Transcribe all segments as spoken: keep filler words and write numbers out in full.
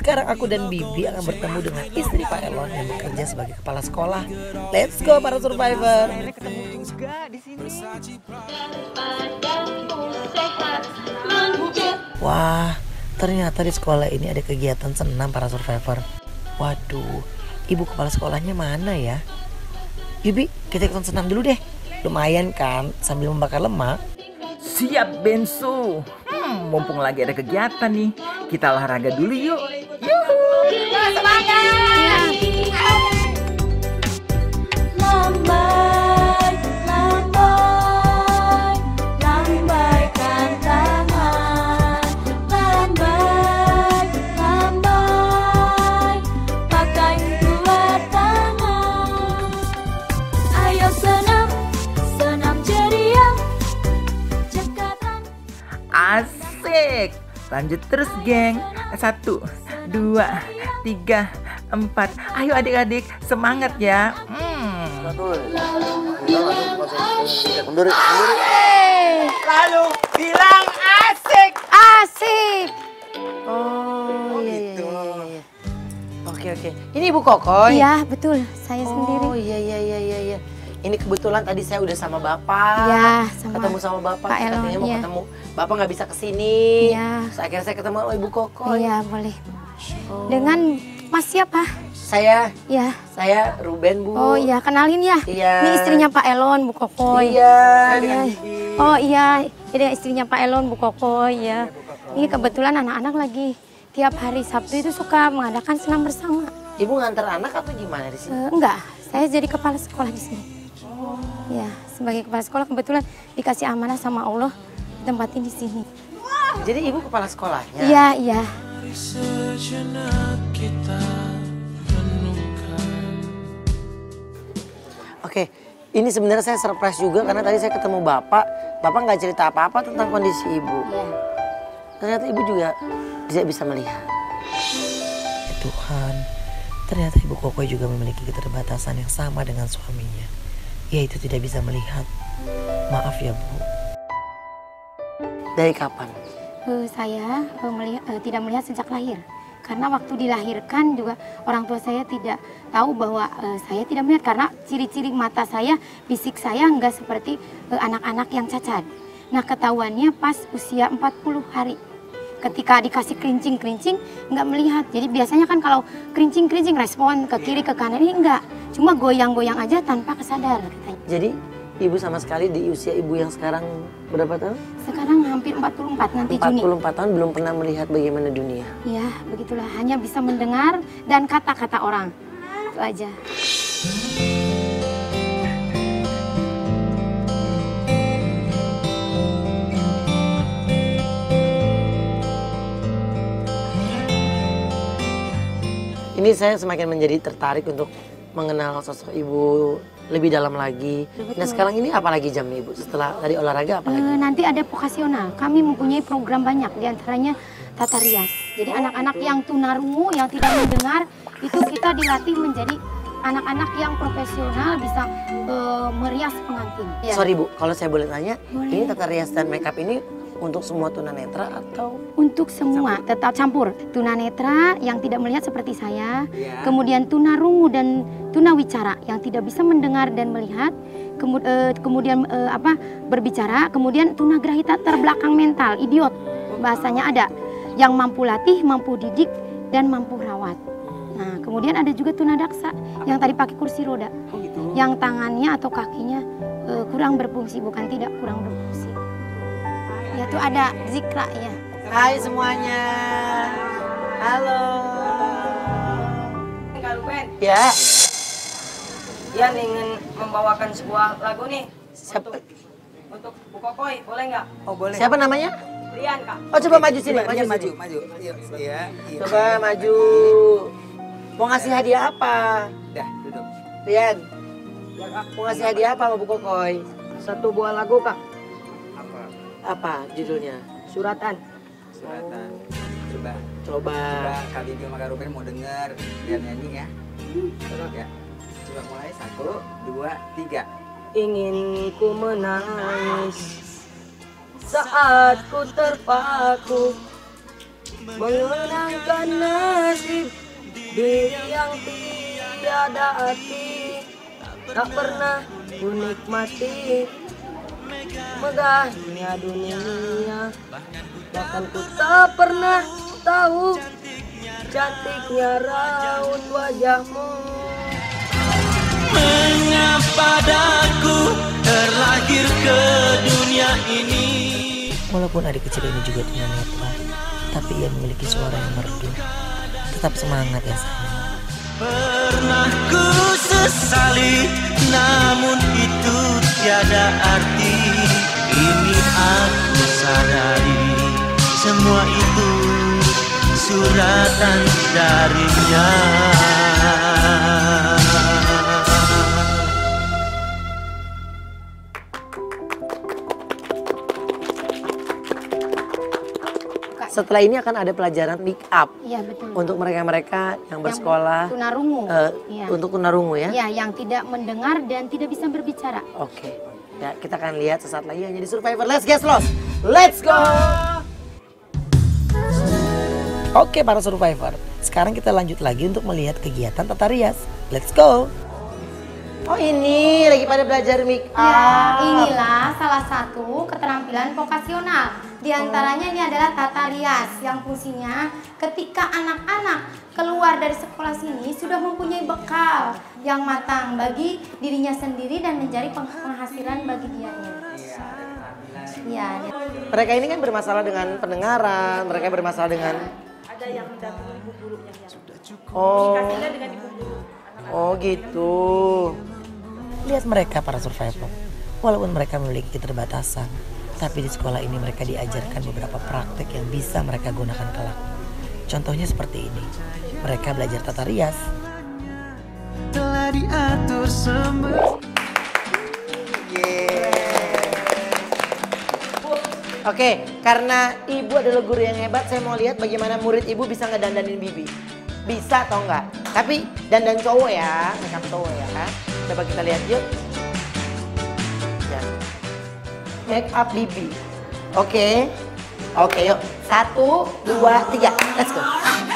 Sekarang aku dan Bibi akan bertemu dengan istri Pak Elon yang bekerja sebagai kepala sekolah. Let's go para survivor. Wah, ternyata di sekolah ini ada kegiatan senam para survivor. Waduh, ibu kepala sekolahnya mana ya? Bibi, kita ikutan senam dulu deh. Lumayan kan, sambil membakar lemak. Siap Bensu. Hmm, mumpung lagi ada kegiatan nih, kita olahraga dulu yuk. Yuhu. Semangat. Lambai, lambai, lambaikan tangan. Lambai, lambai, pakai dua tangan. Ayo senam, senam ceria. Asik. Lanjut terus geng. Satu, dua, tiga, empat. Ayo adik-adik semangat ya. Hmm. Mundur, mundur. Lalu bilang asik. Asik. Oh, iya, iya, iya. Oke, oke. Ini Ibu Kokoy? Iya, betul. Saya sendiri. Oh, iya, iya, iya, iya, iya. Ini kebetulan tadi saya udah sama Bapak. Iya, sama ketemu sama Bapak. Pak Elon, Katanya mau iya. ketemu. Bapak nggak bisa kesini. Iya. Terus akhirnya saya ketemu sama Ibu Kokoy. Iya, boleh. Oh. Dengan Mas siapa? Saya, Iya. saya Ruben, Bu. Oh iya, kenalin ya. Iya. Ini istrinya Pak Elon, Bu Kokoy. Iya. Iya. Oh iya, ini istrinya Pak Elon, Bu Kokoy ya. Ini kebetulan anak-anak lagi tiap hari Sabtu itu suka mengadakan senam bersama. Ibu nganter anak atau gimana di sini? Uh, enggak, saya jadi kepala sekolah di sini. Oh. Ya, sebagai kepala sekolah kebetulan dikasih amanah sama Allah ditempatin di sini. Jadi Ibu kepala sekolahnya? Iya, iya. Oke, ini sebenarnya saya surprise juga karena tadi saya ketemu Bapak. Bapak nggak cerita apa-apa tentang kondisi Ibu. Iya. Ternyata Ibu juga bisa bisa melihat. Ya Tuhan, ternyata Ibu Kokoy juga memiliki keterbatasan yang sama dengan suaminya. Yaitu tidak bisa melihat. Maaf ya Bu. Dari kapan? Uh, saya uh, melihat, uh, tidak melihat sejak lahir. Karena waktu dilahirkan juga orang tua saya tidak tahu bahwa uh, saya tidak melihat. Karena ciri-ciri mata saya, fisik saya nggak seperti anak-anak uh, yang cacat. Nah ketahuannya pas usia empat puluh hari. Ketika dikasih kerincing-kerincing nggak melihat. Jadi biasanya kan kalau kerincing-kerincing respon ke kiri ke kanan, ini enggak. Cuma goyang-goyang aja tanpa kesadar katanya. Jadi Ibu sama sekali di usia Ibu yang sekarang berapa tahun? Sekarang hampir empat puluh empat nanti Juni. empat puluh empat tahun belum pernah melihat bagaimana dunia. Ya begitulah, hanya bisa mendengar dan kata-kata orang. Itu aja. Ini saya semakin menjadi tertarik untuk mengenal sosok Ibu lebih dalam lagi. Betul. Nah sekarang ini apa lagi jam Ibu? Setelah tadi olahraga apa lagi? E, nanti ada vokasional. Kami mempunyai program banyak, diantaranya tata rias. Jadi anak-anak yang tunarungu, yang tidak mendengar, itu kita dilatih menjadi anak-anak yang profesional bisa e, merias pengantin. Ya. Sorry Bu, kalau saya boleh tanya, Boleh. ini tata rias dan makeup ini untuk semua tunanetra atau? Untuk semua, campur. Tetap campur. Tunanetra yang tidak melihat seperti saya, Ya. kemudian tunarungu dan tunawicara yang tidak bisa mendengar dan melihat, kemu eh, kemudian eh, apa berbicara, kemudian tunagrahita terbelakang mental, idiot. Bahasanya ada yang mampu latih, mampu didik, dan mampu rawat. Nah, kemudian ada juga tunadaksa yang tadi pakai kursi roda. Oh gitu. Yang tangannya atau kakinya eh, kurang berfungsi, bukan tidak kurang berfungsi. Ya tuh ada Zikra ya. Hai semuanya. Halo. Kak Ruben, Ya. Ian ingin membawakan sebuah lagu nih. Siapa? Untuk, untuk Bu Kokoy, boleh nggak? Oh boleh. Siapa namanya? Rian, Kak. Oh coba maju sini, Coba, maju Rian, maju. maju, maju. Iya, iya, iya. Coba maju. Mau ngasih hadiah apa? Dah, duduk. Rian, Ya, Kak. mau ngasih hadiah apa sama Bu Kokoy? Satu buah lagu, Kak. Apa? Apa judulnya? Suratan. Suratan. Coba. Coba. Coba Kak Bibi sama Kak Ruben mau denger biar nyanyi ya. Coba ya. Coba mulai satu, dua, tiga. Ingin ku menangis saat ku terpaku mengenangkan nasib diri yang tiada arti, tak pernah ku nikmati megahnya dunia, bahkan ku tak pernah tahu cantiknya raut wajahmu. Mengapa daku terlahir ke dunia ini? Walaupun adik kecil ini juga tunanetra, tapi ia memiliki suara yang merdu. Tetap semangat ya sayang. Pernah ku sesali, namun itu tiada arti. Ini aku sadari, semua itu suratan darinya. Setelah ini akan ada pelajaran make up. Iya betul. Untuk mereka-mereka yang bersekolah. Yang tunarungu. Uh, ya. Untuk tunarungu ya? Ya, yang tidak mendengar dan tidak bisa berbicara. Oke. Ya, kita akan lihat sesaat lagi hanya di Survivor. Let's get lost. Let's go. Oke para Survivor. Sekarang kita lanjut lagi untuk melihat kegiatan tata rias. Let's go. Oh ini lagi pada belajar make up. Ya, inilah salah satu keterampilan vokasional. Di antaranya ini adalah tata rias yang fungsinya ketika anak-anak keluar dari sekolah sini sudah mempunyai bekal yang matang bagi dirinya sendiri dan menjadi penghasilan bagi dianya. Iya. Mereka ini kan bermasalah dengan pendengaran, mereka bermasalah dengan ada yang mendampingi ibu gurunya ya. Oh. Komunikasinya dengan ibu guru. Oh gitu. Lihat mereka para survivor. Walaupun mereka memiliki keterbatasan, tapi di sekolah ini mereka diajarkan beberapa praktek yang bisa mereka gunakan kelak. Contohnya seperti ini. Mereka belajar tata rias. Telah diatur semua. Oke, karena ibu adalah guru yang hebat, saya mau lihat bagaimana murid ibu bisa ngedandanin Bibi. Bisa atau enggak? Tapi dandan cowok ya, makeup cowok ya kan? Coba kita lihat yuk. Ya. Make up Bibi. Oke. Oke yuk. Satu, dua, tiga. Let's go.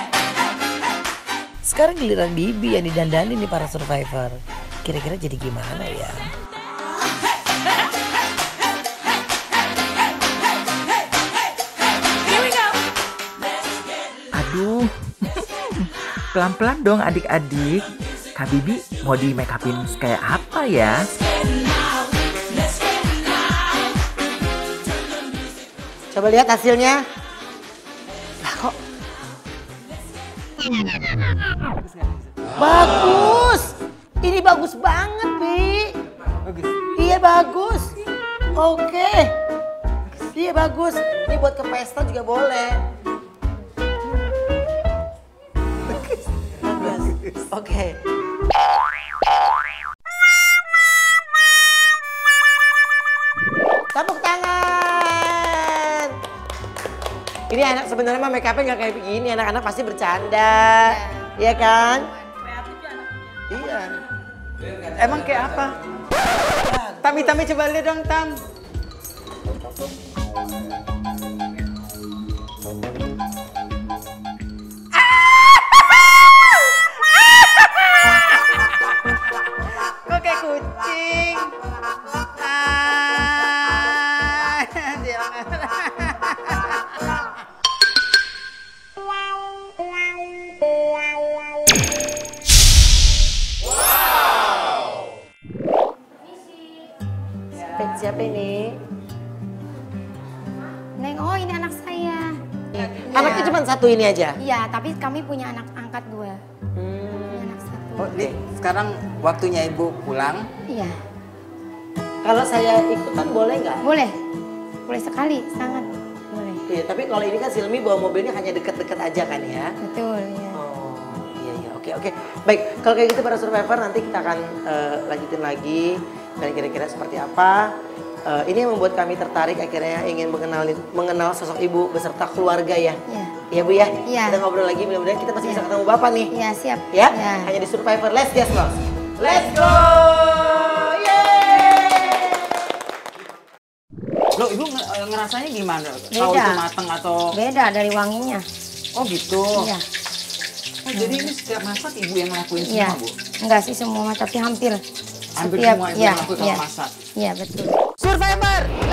Sekarang giliran Bibi yang didandani nih para survivor. Kira-kira jadi gimana ya? Aduh, pelan-pelan dong adik-adik. Kak Bibi mau di make upin kayak apa ya? Coba lihat hasilnya. Lah kok? Bagus. Ini bagus banget, Bi. Bagus. Iya bagus. Oke. Iya bagus. Ini buat ke pesta juga boleh. Bagus. Oke. Tepuk tangan. Ini anak sebenarnya mah make up-nya nggak kayak begini. Anak-anak pasti bercanda, iya kan? Iya. Emang kayak apa? Tami, Tami coba lihat dong, Tam. Kok kayak kucing? Ah, Siapa ini? Neng, oh ini anak saya. Anaknya cuma satu ini aja? Iya, tapi kami punya anak angkat dua. Hmm. Punya anak satu. Oh, ini sekarang waktunya ibu pulang. Iya, Kalau saya ikutan boleh nggak? boleh. Boleh sekali, sangat boleh. Iya, tapi kalau ini kan Silmi bawa mobilnya hanya dekat-dekat aja kan ya? Betul, ya. Oh, iya iya, oke oke. Baik, kalau kayak gitu para survivor nanti kita akan uh, lanjutin lagi dan kira-kira seperti apa. Uh, ini yang membuat kami tertarik akhirnya ingin mengenal mengenal sosok ibu beserta keluarga ya. Iya. Iya Bu ya. Iya. Kita ngobrol lagi mudah-mudahan kita masih Iya. bisa ketemu Bapak nih. Iya, siap. Ya? Iya. Hanya di Survivor. Let's get lost. Let's go. Yeay! Loh, ibu nge- eh, ngerasanya gimana? Tahu Beda. itu mateng atau? Beda dari wanginya. Oh gitu. Iya. Oh, jadi ini setiap masak ibu yang ngelakuin Iya. semua, Bu? Enggak sih semua, tapi hampir. Hampir Setiap- semua ibu iya, yang ngelakuin iya. kalau masak. Iya betul. Survivor